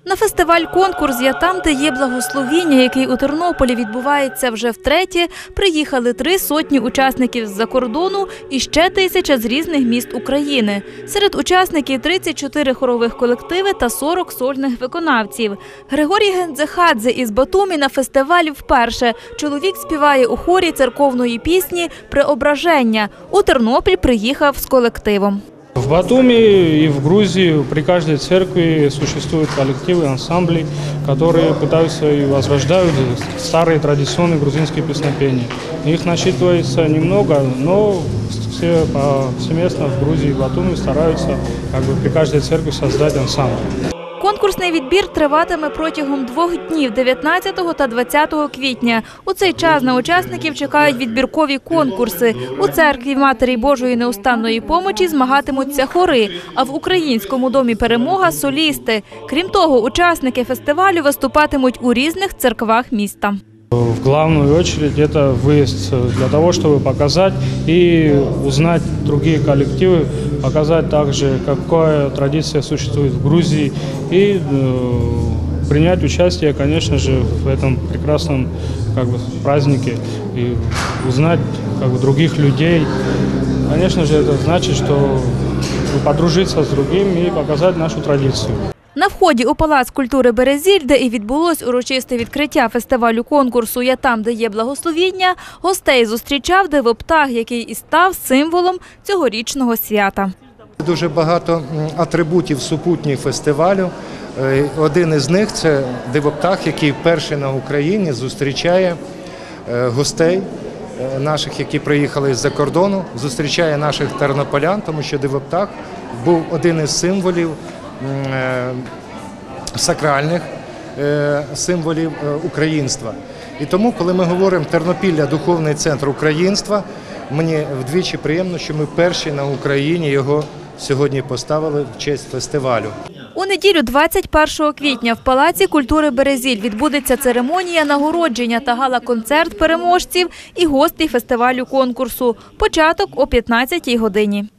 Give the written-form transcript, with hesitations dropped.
На фестиваль-конкурс «Я там, де є благословіння», який у Тернополі відбувається вже втретє, приїхали 300 учасників з-за кордону і ще 1000 з різних міст України. Серед учасників 34 хорових колективи та 40 сольних виконавців. Григорій Гендзехадзе із Батумі на фестивалі вперше. Чоловік співає у хорі церковної пісні «Преображення». У Тернопіль приїхав з колективом. В Батуми и в Грузии при каждой церкви существуют коллективы, ансамбли, которые пытаются и возрождают старые традиционные грузинские песнопения. Их насчитывается немного, но все повсеместно в Грузии и в Батуми стараются при каждой церкви создать ансамбль. Конкурсний відбір триватиме протягом 2 днів – 19 та 20 квітня. У цей час на учасників чекають відбіркові конкурси. У церкві Матері Божої Неустанної Помочі змагатимуться хори, а в Українському домі «Перемога» – солісти. Крім того, учасники фестивалю виступатимуть у різних церквах міста. В главную очередь это выезд для того, чтобы показать и узнать другие коллективы, показать также, какая традиция существует в Грузии и принять участие, конечно же, в этом прекрасном празднике и узнать других людей. Конечно же, это значит, что подружиться с другими и показать нашу традицию. На вході у Палац культури «Березіль», де і відбулось урочисте відкриття фестивалю-конкурсу «Я там, де є благословіння», гостей зустрічав дивоптах, який і став символом цьогорічного свята. Дуже багато атрибутів супутніх фестивалю. Один із них – це дивоптах, який вперше на Україні зустрічає гостей наших, які приїхали з-за кордону, зустрічає наших тернополян, тому що дивоптах був один із символів сакральних символів українства. І тому, коли ми говоримо «Тернопілля – духовний центр українства», мені вдвічі приємно, що ми перші на Україні його сьогодні поставили в честь фестивалю. У неділю 21 квітня в Палаці культури «Березіль» відбудеться церемонія нагородження та гала-концерт переможців і гостей фестивалю-конкурсу. Початок о 15-й годині.